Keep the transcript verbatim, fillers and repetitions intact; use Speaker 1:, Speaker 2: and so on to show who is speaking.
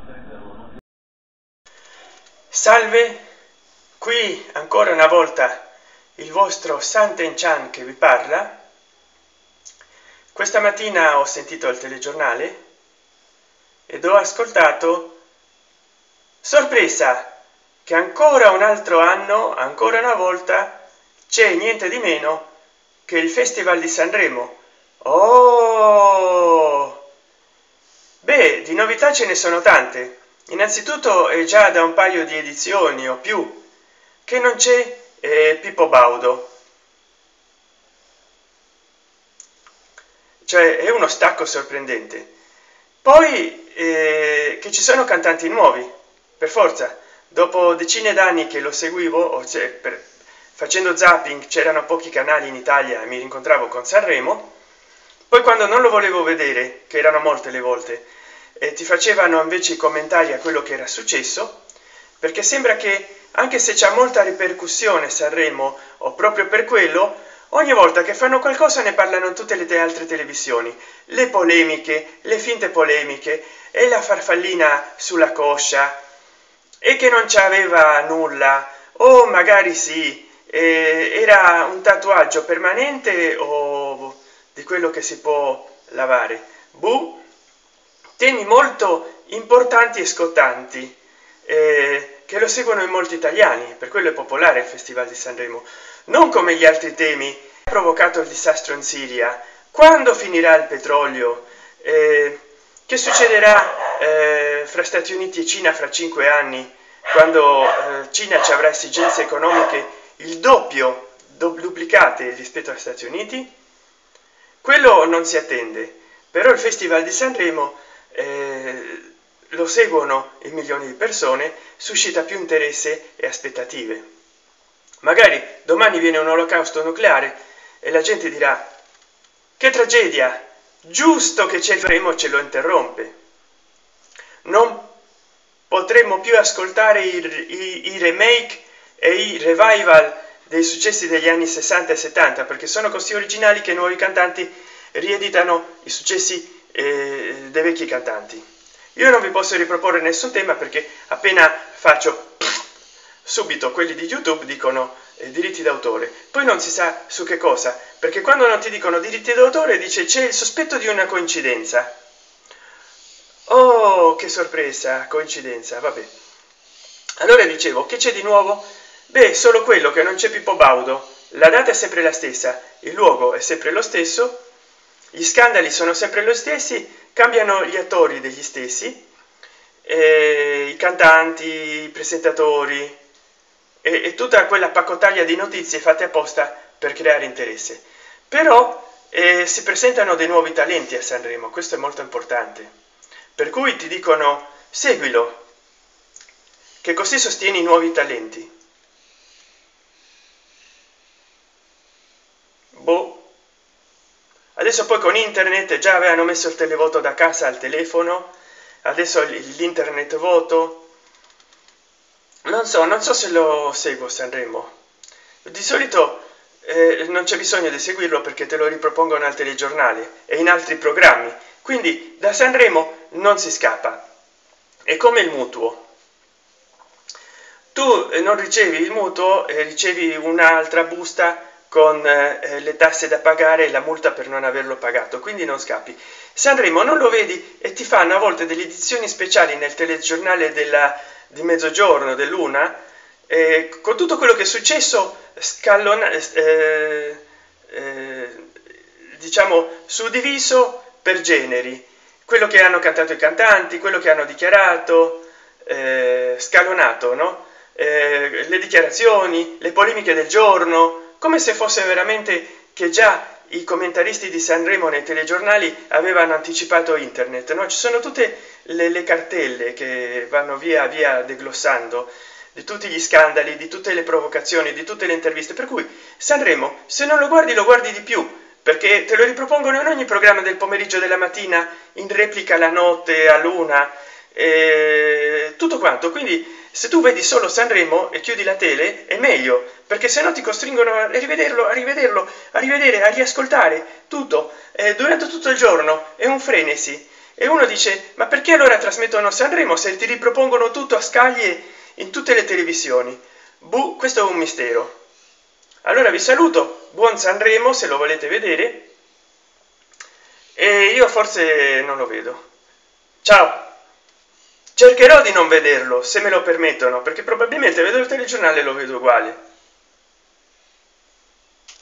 Speaker 1: Salve, qui ancora una volta il vostro Santen Chan che vi parla. Questa mattina ho sentito il telegiornale ed ho ascoltato, sorpresa, che ancora un altro anno, ancora una volta, c'è niente di meno che il Festival di Sanremo. Oh, beh, di novità ce ne sono tante. Innanzitutto è già da un paio di edizioni o più che non c'è eh, Pippo Baudo, cioè è uno stacco sorprendente. Poi eh, che ci sono cantanti nuovi, per forza. Dopo decine d'anni che lo seguivo, o cioè, per, facendo zapping, c'erano pochi canali in Italia e mi rincontravo con Sanremo. Poi quando non lo volevo vedere, che erano molte le volte, e ti facevano invece i commentari a quello che era successo, perché sembra che anche se c'è molta ripercussione Sanremo, o proprio per quello, ogni volta che fanno qualcosa ne parlano tutte le altre televisioni, le polemiche, le finte polemiche, e la farfallina sulla coscia, e che non c'aveva nulla, o magari sì, eh, era un tatuaggio permanente o di quello che si può lavare. Buh. Temi molto importanti e scottanti eh, che lo seguono in molti italiani, per quello è popolare il Festival di Sanremo, non come gli altri temi. Ha provocato il disastro in Siria, quando finirà il petrolio, eh, che succederà eh, fra Stati Uniti e Cina fra cinque anni, quando eh, Cina ci avrà esigenze economiche il doppio, duplicate rispetto agli Stati Uniti. Quello non si attende, però il Festival di Sanremo eh, lo seguono in milioni di persone, suscita più interesse e aspettative. Magari domani viene un olocausto nucleare e la gente dirà: che tragedia, giusto che c'è il Sanremo, ce lo interrompe. Non potremmo più ascoltare i, i, i remake e i revival dei successi degli anni sessanta e settanta, perché sono così originali che nuovi cantanti rieditano i successi eh, dei vecchi cantanti. Io non vi posso riproporre nessun tema perché appena faccio subito quelli di YouTube dicono eh, diritti d'autore, poi non si sa su che cosa, perché quando non ti dicono diritti d'autore dice c'è il sospetto di una coincidenza. Oh, che sorpresa, coincidenza, vabbè. Allora dicevo, che c'è di nuovo? Beh, solo quello che non c'è Pippo Baudo, la data è sempre la stessa, il luogo è sempre lo stesso, gli scandali sono sempre lo stessi, cambiano gli attori degli stessi, eh, i cantanti, i presentatori e, e tutta quella pacotaglia di notizie fatte apposta per creare interesse. Però eh, si presentano dei nuovi talenti a Sanremo, questo è molto importante, per cui ti dicono seguilo, che così sostieni i nuovi talenti. Boh. Adesso poi con internet già avevano messo il televoto da casa al telefono, adesso l'internet voto. Non so, non so se lo seguo Sanremo. Di solito eh, non c'è bisogno di seguirlo perché te lo ripropongono al telegiornale e in altri programmi, quindi da Sanremo non si scappa. È come il mutuo. Tu non ricevi il mutuo e ricevi un'altra busta con eh, le tasse da pagare e la multa per non averlo pagato, quindi non scappi. Sanremo non lo vedi e ti fanno a volte delle edizioni speciali nel telegiornale della, di mezzogiorno, dell'una, eh, con tutto quello che è successo, scallona, eh, eh, diciamo suddiviso per generi, quello che hanno cantato i cantanti, quello che hanno dichiarato, eh, scalonato, no? Eh, le dichiarazioni, le polemiche del giorno, come se fosse veramente che già i commentaristi di Sanremo nei telegiornali avevano anticipato internet, no? Ci sono tutte le, le cartelle che vanno via via deglossando di tutti gli scandali, di tutte le provocazioni, di tutte le interviste, per cui Sanremo se non lo guardi lo guardi di più, perché te lo ripropongono in ogni programma del pomeriggio, della mattina, in replica la notte, a luna, eh, tutto quanto. Quindi se tu vedi solo Sanremo e chiudi la tele è meglio, perché se no ti costringono a rivederlo, a rivederlo, a rivedere, a riascoltare tutto eh, durante tutto il giorno. È un frenesi E uno dice: ma perché allora trasmettono Sanremo se ti ripropongono tutto a scaglie in tutte le televisioni? Buh, questo è un mistero. Allora vi saluto, buon Sanremo se lo volete vedere, e io forse non lo vedo. Ciao. Cercherò di non vederlo se me lo permettono, perché probabilmente vedo il telegiornale e lo vedo uguale.